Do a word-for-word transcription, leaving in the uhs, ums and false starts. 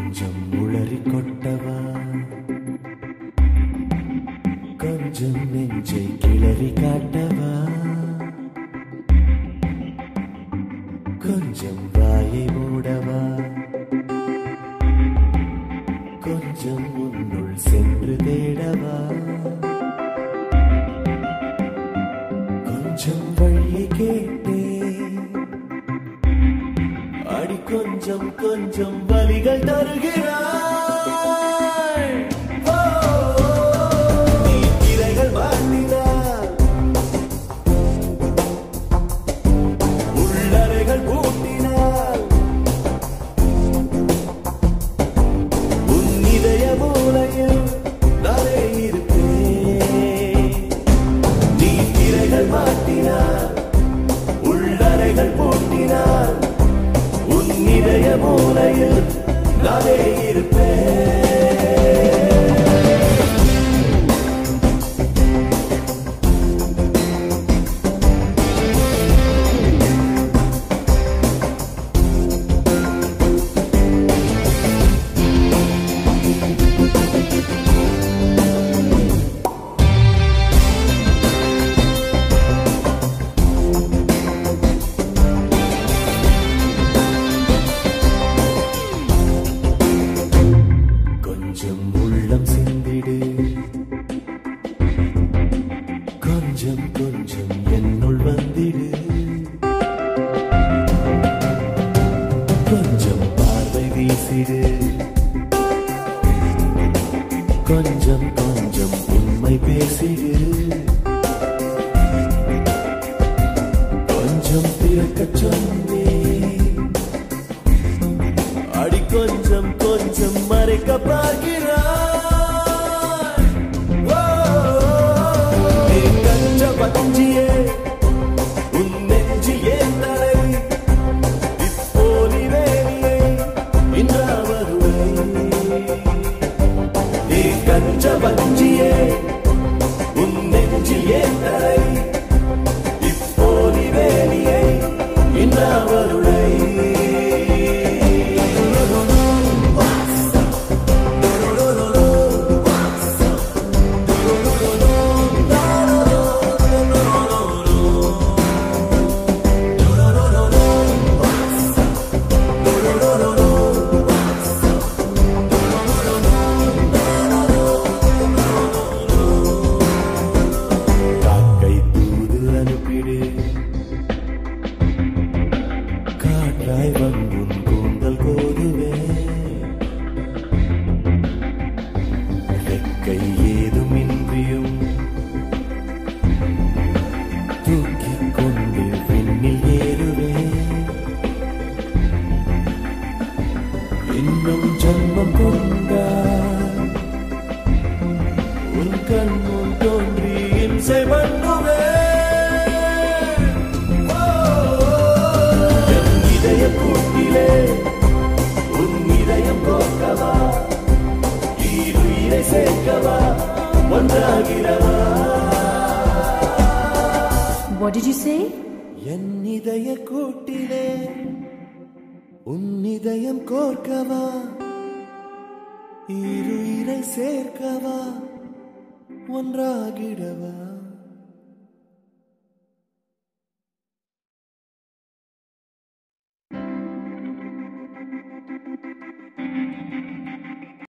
கொஞ்சம் உளறி கொட்டவா, கொஞ்சம் நெஞ்சை கிளறி காட்டவா, கொஞ்சம் வாயை மூடவா, கொஞ்சம் உன்னுள் சென்று தேடவா, கொஞ்சம் வழியை கேட்டேன் அடி, கொஞ்சம் கொஞ்சம் வலிகள் தருகிறாய். நீ திரைகள் மாட்டினார், உள்ளறைகள் பூட்டினார், உன் இதய மூலையில் நானே இருப்பேன். நீ திரைகள் மாட்டினார், உள்ளறைகள் பூட்டினார், உன் இதய மூலையில் நானே இருப்பேன். கொஞ்சம் உள்ளம் சிந்திடு, கொஞ்சம் கொஞ்சம் என்னுள் வந்திடு, கொஞ்சம் பார்வை வீசிடு, கொஞ்சம் கொஞ்சம் உண்மை பேசிடு, கொஞ்சம் திறக்கச் சொன்னேன் அடி, கொஞ்சம் கொஞ்சம் மறைக்க பார்க்கிறாய். நீ கஞ்ச பஞ்சியே, உன் நெஞ்சில் ஏன் தலை, இப்போலி வேணியை இன்றா வருவை. நீ கஞ்ச பஞ்சியே, உன் நெஞ்சில் ஏன் தலை, இப்போலி வேணியை இன்றா வருவை. காற்றாய் வந்துன் கூந்தல் கோதுவே, ரெக்கை ஏதுமின்றியும் தூக்கிக் கொண்டு விண்ணில் ஏறுவே. இன்னும் ஜன்மம் கொண்டால் உன் கண் முன் தோன்றி இம்சை பண்ணுவே. கூட்டிலே உன் இதயம் கோர்க்கவா, ஈருயிரை சேர்க்கவா, ஒன்றாகிறவா. What did you say? என் இதய கூட்டிலே உன் இதயம் கோர்க்கவா, ஈருயிரை சேர்க்கவா, ஒன்றாகிடவா.